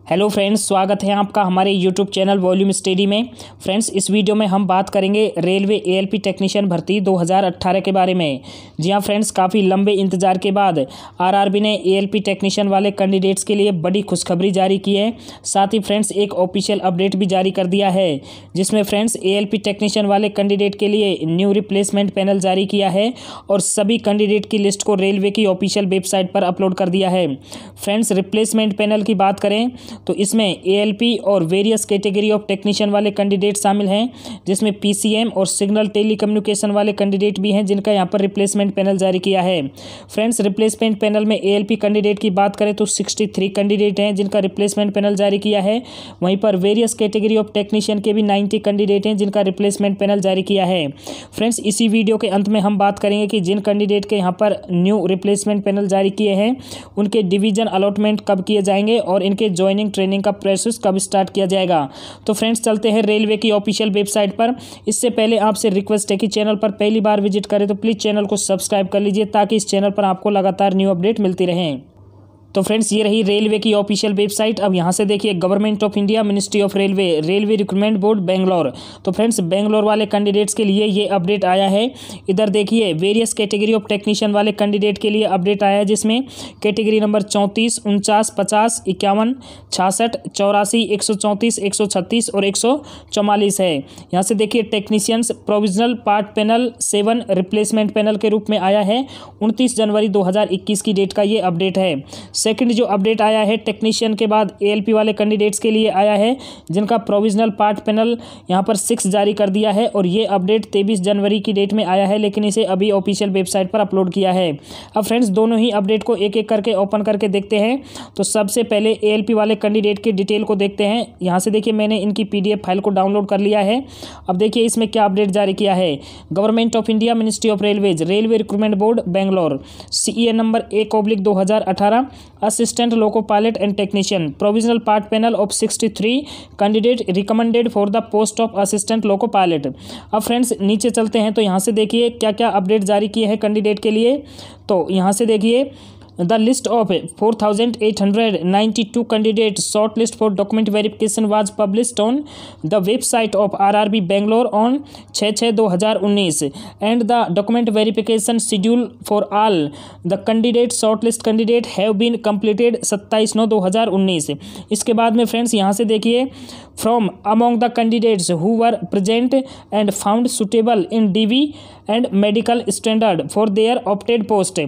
Hello friends, स्वागत है आपका हमारे यूट्यूब चैनल वॉल्यूम स्टडी में। फ्रेंड्स, इस वीडियो में हम बात करेंगे रेलवे एएलपी टेक्नीशियन भर्ती 2018 के बारे में। जी हाँ फ्रेंड्स, काफ़ी लंबे इंतजार के बाद आरआरबी ने एएलपी टेक्नीशियन वाले कैंडिडेट्स के लिए बड़ी खुशखबरी जारी की है। साथ ही फ्रेंड्स एक ऑफिशियल अपडेट भी जारी कर दिया है, जिसमें फ्रेंड्स एएलपी टेक्नीशियन वाले कैंडिडेट के लिए न्यू रिप्लेसमेंट पैनल जारी किया है और सभी कैंडिडेट की लिस्ट को रेलवे की ऑफिशियल वेबसाइट पर अपलोड कर दिया है। फ्रेंड्स, रिप्लेसमेंट पैनल की बात करें तो इसमें एएलपी और वेरियस कैटेगरी ऑफ टेक्नीशियन वाले कैंडिडेट शामिल हैं, जिसमें पीसीएम और सिग्नल टेलीकम्युनिकेशन वाले कैंडिडेट भी हैं, जिनका यहाँ पर रिप्लेसमेंट पैनल जारी किया है। फ्रेंड्स, रिप्लेसमेंट पैनल में एएलपी कैंडिडेट की बात करें तो 63 कैंडिडेट हैं जिनका रिप्लेसमेंट पैनल जारी किया है। वहीं पर वेरियस कैटेगरी ऑफ टेक्नीशियन के भी 90 कैंडिडेट हैं जिनका रिप्लेसमेंट पैनल जारी किया है। फ्रेंड्स, इसी वीडियो के अंत में हम बात करेंगे कि जिन कैंडिडेट के यहाँ पर न्यू रिप्लेसमेंट पैनल जारी किए हैं उनके डिवीजन अलॉटमेंट कब किए जाएंगे और इनके ज्वाइनिंग ट्रेनिंग का प्रोसेस कब स्टार्ट किया जाएगा। तो फ्रेंड्स, चलते हैं रेलवे की ऑफिशियल वेबसाइट पर। इससे पहले आपसे रिक्वेस्ट है कि चैनल पर पहली बार विजिट करें तो प्लीज़ चैनल को सब्सक्राइब कर लीजिए, ताकि इस चैनल पर आपको लगातार न्यू अपडेट मिलती रहे। तो फ्रेंड्स, ये रही रेलवे की ऑफिशियल वेबसाइट। अब यहाँ से देखिए, government of India, ministry of railway, railway recruitment board Bangalore. तो फ्रेंड्स, बेंगलोर वाले कैंडिडेट्स के लिए ये अपडेट आया है। इधर देखिए, वेरियस कैटेगरी ऑफ टेक्नीशियन वाले कैंडिडेट के लिए अपडेट आया है, जिसमें कैटेगरी नंबर 34, 49, 50, 51, 66, 84, 134, 136 और 144 है। यहाँ से देखिए, technicians provisional part panel 7 replacement panel के रूप में आया है। 29 जनवरी 2021 की डेट का ये अपडेट है। सेकंड जो अपडेट आया है टेक्नीशियन के बाद एएलपी वाले कैंडिडेट्स के लिए आया है, जिनका प्रोविजनल पार्ट पैनल यहाँ पर 6 जारी कर दिया है और ये अपडेट 23 जनवरी की डेट में आया है, लेकिन इसे अभी ऑफिशियल वेबसाइट पर अपलोड किया है। अब फ्रेंड्स, दोनों ही अपडेट को एक एक करके ओपन करके देखते हैं। तो सबसे पहले एएलपी वाले कैंडिडेट की डिटेल को देखते हैं। यहाँ से देखिए, मैंने इनकी पीडीएफ फाइल को डाउनलोड कर लिया है। अब देखिए इसमें क्या अपडेट जारी किया है। Government of India, ministry of railways, railway recruitment board Bangalore, CEA number 1/2018, assistant loco pilot and technician, provisional part panel of 63 candidate recommended for the post of assistant loco pilot। अब फ्रेंड्स, नीचे चलते हैं तो यहाँ से देखिए क्या क्या अपडेट जारी किए हैं कैंडिडेट के लिए। तो यहाँ से देखिए, The list of 4,892 candidates shortlist for document verification was published on the website of RRB Bangalore on 6/6/2019 and the document verification schedule for all the candidates shortlist candidate have been completed 27/9/2019। इसके बाद में friends यहाँ से देखिए, from among the candidates who were present and found suitable in DV and medical standard for their opted post,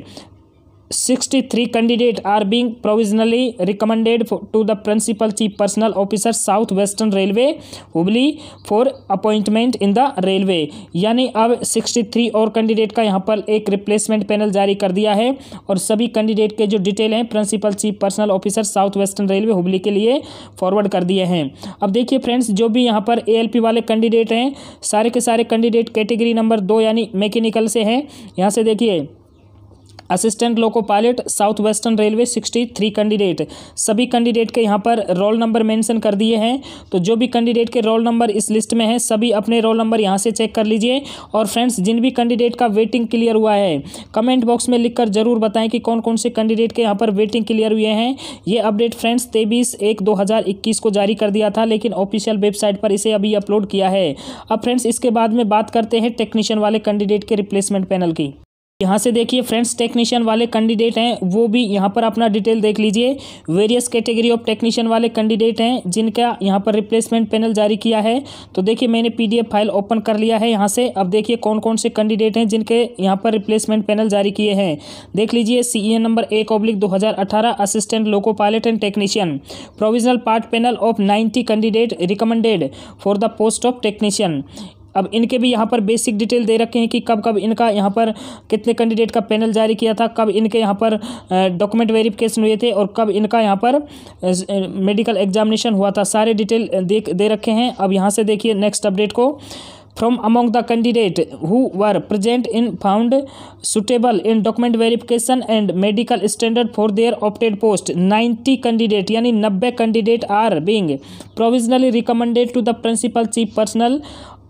63 candidates are being provisionally recommended to the Principal Chief Personnel Officer South Western Railway Hubli for appointment in the railway। यानी अब 63 और candidate का यहाँ पर एक replacement panel जारी कर दिया है और सभी कैंडिडेट के जो डिटेल हैं principal chief personnel officer south western railway Hubli के लिए फॉरवर्ड कर दिए हैं। अब देखिए फ्रेंड्स, जो भी यहाँ पर एएलपी वाले कैंडिडेट हैं, सारे के सारे कैंडिडेट कैटेगरी नंबर 2 यानी मैकेनिकल से हैं। यहाँ से देखिए, assistant loco pilot south western railway 63 candidate, सभी कैंडिडेट के यहाँ पर रोल नंबर मेंशन कर दिए हैं। तो जो भी कैंडिडेट के रोल नंबर इस लिस्ट में है, सभी अपने रोल नंबर यहाँ से चेक कर लीजिए। और फ्रेंड्स, जिन भी कैंडिडेट का वेटिंग क्लियर हुआ है, कमेंट बॉक्स में लिखकर जरूर बताएं कि कौन कौन से कैंडिडेट के यहाँ पर वेटिंग क्लियर हुए हैं। ये अपडेट फ्रेंड्स 23/1/2021 को जारी कर दिया था, लेकिन ऑफिशियल वेबसाइट पर इसे अभी अपलोड किया है। अब फ्रेंड्स, इसके बाद में बात करते हैं टेक्नीशियन वाले कैंडिडेट के रिप्लेसमेंट पैनल की। यहाँ से देखिए फ्रेंड्स, टेक्नीशियन वाले कैंडिडेट हैं वो भी यहाँ पर अपना डिटेल देख लीजिए। वेरियस कैटेगरी ऑफ टेक्नीशियन वाले कैंडिडेट हैं जिनका यहाँ पर रिप्लेसमेंट पैनल जारी किया है। तो देखिए, मैंने पीडीएफ फाइल ओपन कर लिया है यहाँ से। अब देखिए कौन कौन से कैंडिडेट हैं जिनके यहाँ पर रिप्लेसमेंट पैनल जारी किए हैं, देख लीजिए। CEA number 1/2018, assistant loco pilot and technician, provisional part panel of 90 candidate recommended for the post of technician. अब इनके भी यहाँ पर बेसिक डिटेल दे रखे हैं कि कब कब इनका यहाँ पर कितने कैंडिडेट का पैनल जारी किया था, कब इनके यहाँ पर डॉक्यूमेंट वेरिफिकेशन हुए थे और कब इनका यहाँ पर मेडिकल एग्जामिनेशन हुआ था। सारे डिटेल दे रखे हैं। अब यहाँ से देखिए नेक्स्ट अपडेट को। From among the candidates who were present in found suitable in document verification and medical standard for their opted post, 90 candidate यानी 90 candidate are being provisionally recommended to the principal chief personnel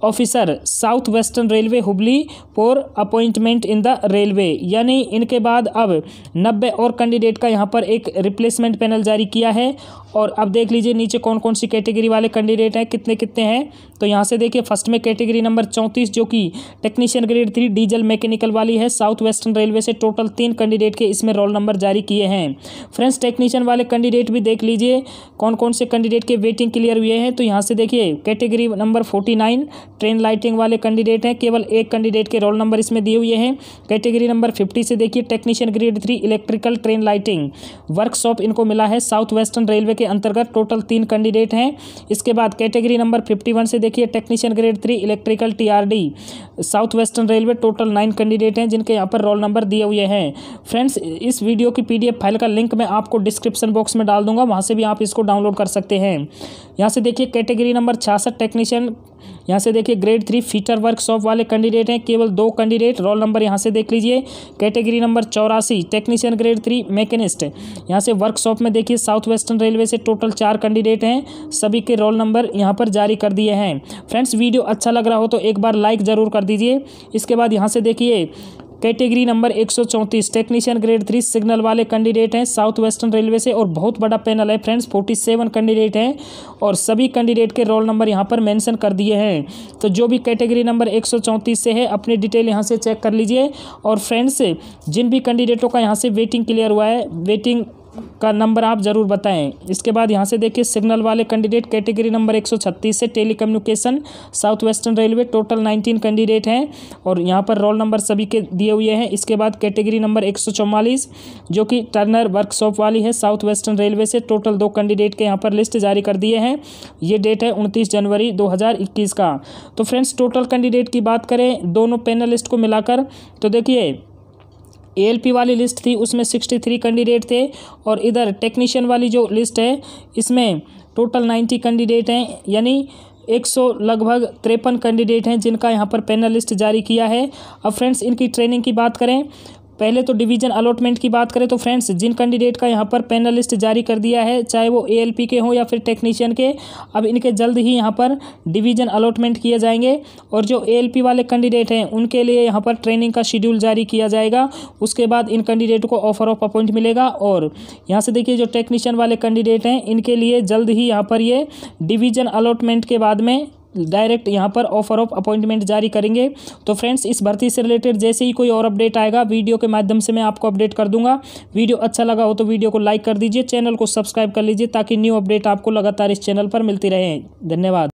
officer south western railway Hubli for appointment in the railway, यानी इनके बाद अब 90 और candidate का यहाँ पर एक रिप्लेसमेंट पैनल जारी किया है। और अब देख लीजिए नीचे कौन कौन सी कैटेगरी वाले कैंडिडेट हैं, कितने कितने हैं। तो यहाँ से देखिए फर्स्ट में कैटेगरी नंबर 34 जो कि टेक्नीशियन ग्रेड 3 डीजल मैकेनिकल वाली है, साउथ वेस्टर्न रेलवे से टोटल 3 कैंडिडेट के इसमें रोल नंबर जारी किए हैं। फ्रेंड्स टेक्नीशियन वाले कैंडिडेट भी देख लीजिए कौन कौन से कैंडिडेट के वेटिंग क्लियर हुए हैं। तो यहाँ से देखिए कैटेगरी नंबर 49 ट्रेन लाइटिंग वाले कैंडिडेट हैं, केवल एक कैंडिडेट के रोल नंबर इसमें दिए हुए हैं। कैटेगरी नंबर 50 से देखिए technician grade 3 electrical train lighting workshop इनको मिला है साउथ वेस्टर्न रेलवे के अंतर्गत, टोटल 3 कैंडिडेट हैं। इसके बाद कैटेगरी नंबर 51 से देखिए technician grade 3 electrical TRD south western railway, total 9 candidate हैं जिनके यहाँ पर रोल नंबर दिए हुए हैं। फ्रेंड्स इस वीडियो की पीडीएफ फाइल का लिंक मैं आपको डिस्क्रिप्शन बॉक्स में डाल दूंगा, वहाँ से भी आप इसको डाउनलोड कर सकते हैं। यहाँ से देखिए कैटेगरी नंबर 66 टेक्नीशियन, यहाँ से देखिए ग्रेड 3 फीटर वर्कशॉप वाले कैंडिडेट हैं, केवल 2 कैंडिडेट, रोल नंबर यहाँ से देख लीजिए। Category number 84 technician grade 3 machinist, यहाँ से वर्कशॉप में देखिए साउथ वेस्टर्न रेलवे से टोटल 4 कैंडिडेट हैं, सभी के रोल नंबर यहाँ पर जारी कर दिए हैं। फ्रेंड्स वीडियो अच्छा लग रहा हो तो एक बार लाइक ज़रूर कर दीजिए। इसके बाद यहाँ से देखिए category number 134 technician grade 3 signal वाले कैंडिडेट हैं साउथ वेस्टर्न रेलवे से, और बहुत बड़ा पैनल है फ्रेंड्स, 47 कैंडिडेट हैं और सभी कैंडिडेट के रोल नंबर यहाँ पर मेंशन कर दिए हैं। तो जो भी कैटेगरी नंबर 134 से है अपनी डिटेल यहाँ से चेक कर लीजिए। और फ्रेंड्स जिन भी कैंडिडेटों का यहाँ से वेटिंग क्लियर हुआ है, वेटिंग का नंबर आप ज़रूर बताएं। इसके बाद यहाँ से देखिए सिग्नल वाले कैंडिडेट कैटेगरी नंबर 136 से telecommunication south western railway, total 19 candidate हैं और यहाँ पर रोल नंबर सभी के दिए हुए हैं। इसके बाद कैटेगरी नंबर 144 जो कि टर्नर वर्कशॉप वाली है साउथ वेस्टर्न रेलवे से, टोटल 2 कैंडिडेट के यहाँ पर लिस्ट जारी कर दिए हैं। ये डेट है 29 जनवरी 2021 का। तो फ्रेंड्स टोटल कैंडिडेट की बात करें दोनों पैनलिस्ट को मिलाकर, तो देखिए एएलपी वाली लिस्ट थी उसमें 63 कैंडिडेट थे और इधर टेक्नीशियन वाली जो लिस्ट है इसमें टोटल 90 कैंडिडेट हैं, यानी 100 लगभग 53 कैंडिडेट हैं जिनका यहाँ पर पैनल लिस्ट जारी किया है। अब फ्रेंड्स इनकी ट्रेनिंग की बात करें, पहले तो डिवीजन अलॉटमेंट की बात करें तो फ्रेंड्स जिन कैंडिडेट का यहाँ पर पैनल लिस्ट जारी कर दिया है, चाहे वो एएलपी के हों या फिर टेक्नीशियन के, अब इनके जल्द ही यहाँ पर डिवीजन अलॉटमेंट किए जाएंगे और जो एएलपी वाले कैंडिडेट हैं उनके लिए यहाँ पर ट्रेनिंग का शेड्यूल जारी किया जाएगा। उसके बाद इन कैंडिडेट को ऑफर ऑफ अपॉइंट मिलेगा। और यहाँ से देखिए जो टेक्नीशियन वाले कैंडिडेट हैं इनके लिए जल्द ही यहाँ पर ये डिवीजन अलॉटमेंट के बाद में डायरेक्ट यहाँ पर ऑफर ऑफ अपॉइंटमेंट जारी करेंगे। तो फ्रेंड्स इस भर्ती से रिलेटेड जैसे ही कोई और अपडेट आएगा वीडियो के माध्यम से मैं आपको अपडेट कर दूंगा। वीडियो अच्छा लगा हो तो वीडियो को लाइक कर दीजिए, चैनल को सब्सक्राइब कर लीजिए ताकि न्यू अपडेट आपको लगातार इस चैनल पर मिलती रहे। धन्यवाद।